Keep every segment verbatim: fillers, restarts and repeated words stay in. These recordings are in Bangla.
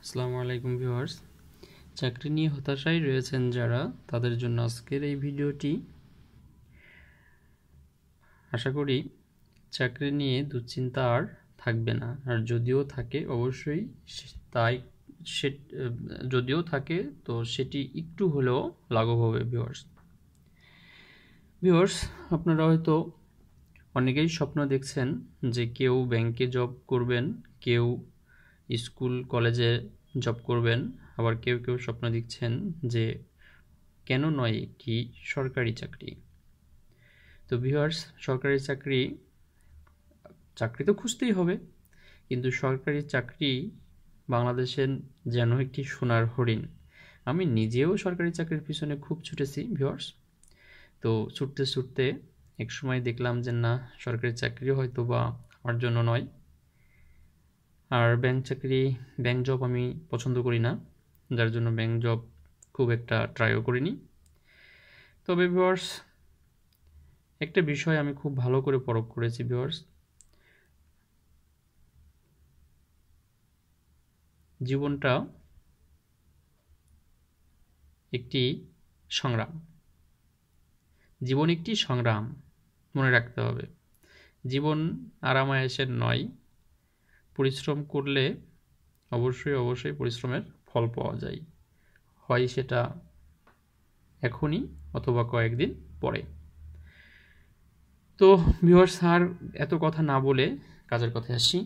আসসালামু আলাইকুম ভিউয়ার্স, চাকরি নিয়ে হতাশায় রয়েছেন যারা, তাদের জন্য আজকের এই ভিডিওটি। আশা করি চাকরি নিয়ে দুশ্চিন্তা আর থাকবে না, আর যদিও থাকে অবশ্যই তাই সে যদিও থাকে তো সেটি একটু হলেও লাঘব হবে। ভিউয়ার্স ভিউয়ার্স আপনারা হয়তো অনেকেই স্বপ্ন দেখছেন যে কেউ ব্যাংকে জব করবেন, কেউ স্কুল কলেজে জব করবেন, আবার কেউ কেউ স্বপ্ন দেখছেন যে কেন নয় একটি সরকারি চাকরি। তো ভিউয়ার্স, সরকারি চাকরি চাকরি তো খুঁজতেই হবে, কিন্তু সরকারি চাকরি বাংলাদেশের যেন একটি সোনার হরিণ। আমি নিজেও সরকারি চাকরির পিছনে খুব ছুটেছি ভিউয়ার্স। তো ছুটতে ছুটতে এক সময় দেখলাম যে না, সরকারি চাকরি হয়তো বা আমার জন্য নয়। আর ব্যাংক চাকরি ব্যাংক জব আমি পছন্দ করি না, যার জন্য ব্যাংক জব খুব একটা ট্রাইও করিনি। তবে ভিউয়ার্স, একটা বিষয় আমি খুব ভালো করে পরখ করেছি ভিউয়ার্স, জীবনটা একটি সংগ্রাম। জীবন একটি সংগ্রাম, মনে রাখতে হবে। জীবন আরামায়েশের নয়, পরিশ্রম করলে অবশ্যই অবশ্যই পরিশ্রমের ফল পাওয়া যায়, হয় সেটা এখনই অথবা কয়েকদিন পরে। তো ভিউয়ার্স, আর এত কথা না বলে কাজের কথায় আসি।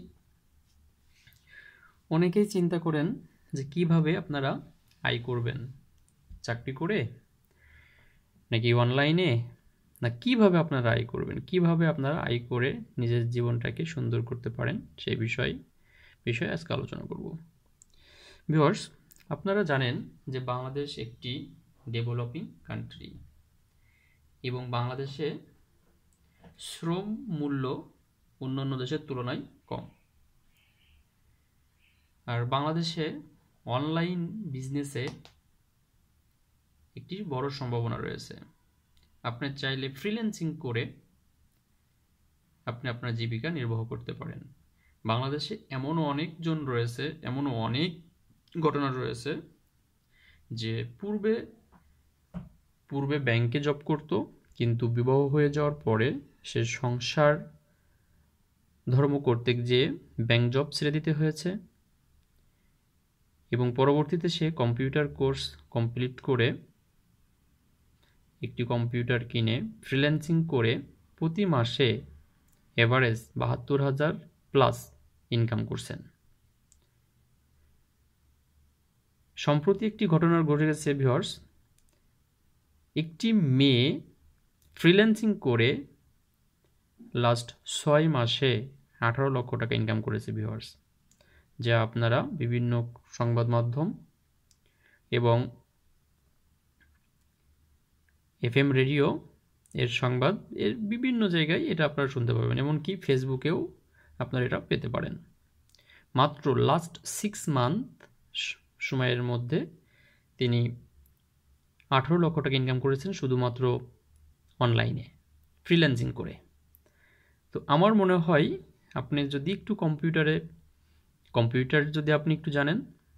অনেকেই চিন্তা করেন যে কিভাবে আপনারা আয় করবেন, চাকরি করে নাকি অনলাইনে, না কিভাবে আপনারা আয় করবেন, কিভাবে আপনারা আয় করে নিজের জীবনটাকে সুন্দর করতে পারেন, সেই বিষয় বিষয়ে আজকে আলোচনা করব। ভিউয়ার্স, আপনারা জানেন যে বাংলাদেশ একটি ডেভেলপিং কান্ট্রি এবং বাংলাদেশে শ্রম মূল্য অন্যান্য দেশের তুলনায় কম। আর বাংলাদেশে অনলাইন বিজনেসে একটি বড় সম্ভাবনা রয়েছে। আপনি চাইলে ফ্রিল্যান্সিং করে আপনি আপনার জীবিকা নির্বাহ করতে পারেন। বাংলাদেশে এমনও অনেকজন রয়েছে, এমনও অনেক ঘটনা রয়েছে যে পূর্বে পূর্বে ব্যাংকে জব করত, কিন্তু বিবাহ হয়ে যাওয়ার পরে সে সংসার ধর্ম করতে গিয়ে ব্যাংক জব ছেড়ে দিতে হয়েছে এবং পরবর্তীতে সে কম্পিউটার কোর্স কমপ্লিট করে একটি কম্পিউটার কিনে ফ্রিল্যান্সিং করে প্রতি মাসে এভারেজ বাহাত্তর হাজার প্লাস ইনকাম করছেন। সম্প্রতি একটি ঘটনা ঘটে গেছে ভিউয়ার্স, একটি মেয়ে ফ্রিল্যান্সিং করে লাস্ট ছয় মাসে আঠারো লক্ষ টাকা ইনকাম করেছে ভিউয়ার্স, যা আপনারা বিভিন্ন সংবাদ মাধ্যম এবং এফ এম রেডিও এর সংবাদ এর বিভিন্ন জায়গায় এটা আপনারা শুনতে পাবেন, এমনকি ফেসবুকেও আপনারা এটা পেতে পারেন। মাত্র লাস্ট সিক্স মান্থ সময়ের মধ্যে তিনি আঠারো লক্ষ টাকা ইনকাম করেছেন শুধুমাত্র অনলাইনে ফ্রিল্যান্সিং করে। তো আমার মনে হয় আপনি যদি একটু কম্পিউটারে কম্পিউটার যদি আপনি একটু জানেন,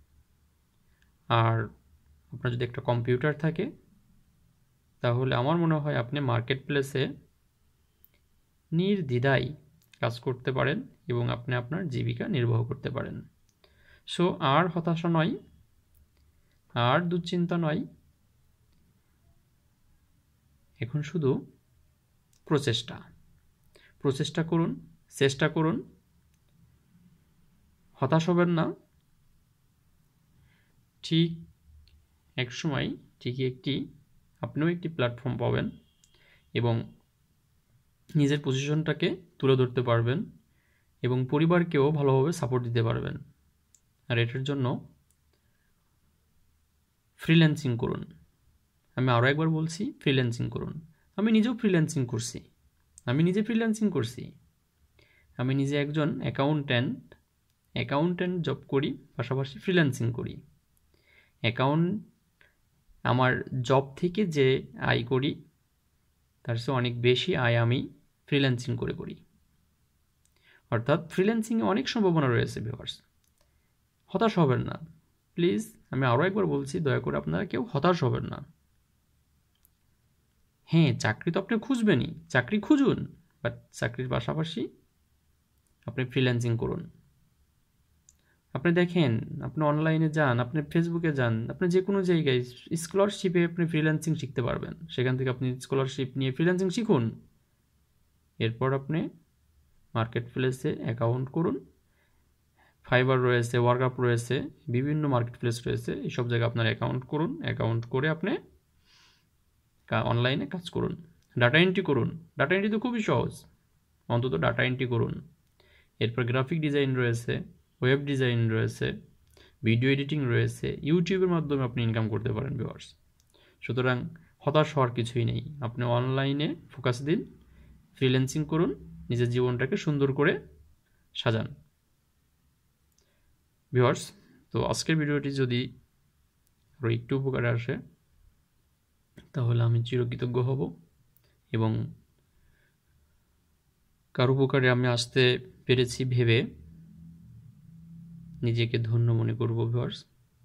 আর আপনার যদি একটা কম্পিউটার থাকে, তাহলে আমার মনে হয় আপনি মার্কেট প্লেসে নির্দ্বিধায় কাজ করতে পারেন এবং আপনি আপনার জীবিকা নির্বাহ করতে পারেন। সো আর হতাশা নয়, আর দুশ্চিন্তা নয়, এখন শুধু প্রচেষ্টা প্রচেষ্টা করুন, চেষ্টা করুন, হতাশ হবেন না। ঠিক এক সময় ঠিকই একটি আপনিও একটি প্ল্যাটফর্ম পাবেন এবং নিজের পজিশনটাকে তুলে ধরতে পারবেন এবং পরিবারকেও ভালোভাবে সাপোর্ট দিতে পারবেন। আর এটার জন্য ফ্রিল্যান্সিং করুন। আমি আরও একবার বলছি, ফ্রিল্যান্সিং করুন। আমি নিজেও ফ্রিল্যান্সিং করছি আমি নিজে ফ্রিল্যান্সিং করছি আমি নিজে একজন অ্যাকাউন্ট্যান্ট অ্যাকাউন্ট্যান্ট জব করি, পাশাপাশি ফ্রিল্যান্সিং করি। অ্যাকাউন্ট আমার জব থেকে যে আয় করি তার চেয়ে অনেক বেশি আয় আমি ফ্রিল্যান্সিং করে করি। অর্থাৎ ফ্রিল্যান্সিংয়ে অনেক সম্ভাবনা রয়েছে ভিউয়ার্স, হতাশ হবেন না। প্লিজ আমি আরও একবার বলছি, দয়া করে আপনারা কেউ হতাশ হবেন না। হ্যাঁ, চাকরি তো আপনি খুঁজবেনই, চাকরি খুঁজুন, বাট চাকরির পাশাপাশি আপনি ফ্রিল্যান্সিং করুন। আপনি দেখেন, আপনি অনলাইনে যান, আপনি ফেসবুকে যান, আপনি যে কোনো জায়গায় স্কলারশিপে আপনি ফ্রিল্যান্সিং শিখতে পারবেন। সেখান থেকে আপনি স্কলারশিপ নিয়ে ফ্রিল্যান্সিং শিখুন। এরপর আপনি মার্কেট প্লেসে অ্যাকাউন্ট করুন। ফাইবার রয়েছে, ওয়ার্কআপ রয়েছে, বিভিন্ন মার্কেট প্লেস রয়েছে, এইসব জায়গায় আপনার অ্যাকাউন্ট করুন। অ্যাকাউন্ট করে আপনি অনলাইনে কাজ করুন, ডাটা এন্ট্রি করুন। ডাটা এন্ট্রি তো খুবই সহজ, অন্তত ডাটা এন্ট্রি করুন। এরপর গ্রাফিক ডিজাইন রয়েছে, ওয়েব ডিজাইন রয়েছে, ভিডিও এডিটিং রয়েছে, ইউটিউবের মাধ্যমে আপনি ইনকাম করতে পারেন ভিউয়ার্স। সুতরাং হতাশ হওয়ার কিছুই নেই, আপনি অনলাইনে ফোকাস দিন, ফ্রিল্যান্সিং করুন, নিজের জীবনটাকে সুন্দর করে সাজান ভিউয়ার্স। তো আজকের ভিডিওটি যদি আরও একটু উপকারে আসে তাহলে আমি চিরকৃতজ্ঞ হব, এবং কার উপকারে আমি আসতে পেরেছি ভেবে নিজেকে ধন্য মনে করব ভিউয়ার্স।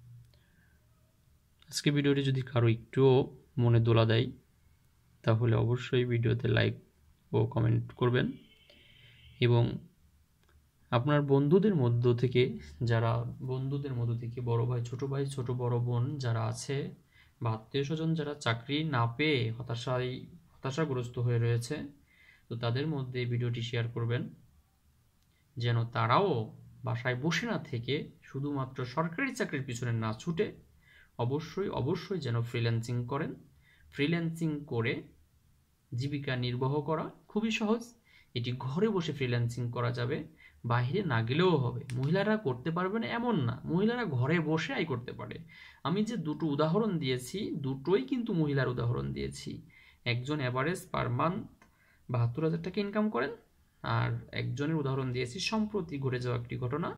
আজকে ভিডিওটি যদি কারো একটুও মনে দোলা দেয় তাহলে অবশ্যই ভিডিওতে লাইক ও কমেন্ট করবেন, এবং আপনার বন্ধুদের মধ্য থেকে যারা বন্ধুদের মধ্য থেকে বড় ভাই, ছোট ভাই, ছোট বড় বোন যারা আছে, বা আত্মীয় স্বজন যারা চাকরি না পেয়ে হতাশায় হতাশাগ্রস্ত হয়ে রয়েছে, তো তাদের মধ্যে ভিডিওটি শেয়ার করবেন, যেন তারাও বাসায় বসে না থেকে শুধুমাত্র সরকারি চাকরির পিছনে না ছুটে অবশ্যই অবশ্যই যেন ফ্রিল্যান্সিং করেন। ফ্রিল্যান্সিং করে জীবিকা নির্বাহ করা খুবই সহজ। এটি ঘরে বসে ফ্রিল্যান্সিং করা যাবে, বাইরে না গেলেও হবে। মহিলারা করতে পারবে না এমন না, মহিলারা ঘরে বসে আয় করতে পারে। আমি যে দুটো উদাহরণ দিয়েছি, দুটোই কিন্তু মহিলার উদাহরণ দিয়েছি। একজন অ্যাভারেজ পার মান্থ বাহাত্তর হাজার টাকা ইনকাম করেন, আর একজনের উদাহরণ দিয়েছি সম্প্রতি ঘটে যাওয়া একটি ঘটনা,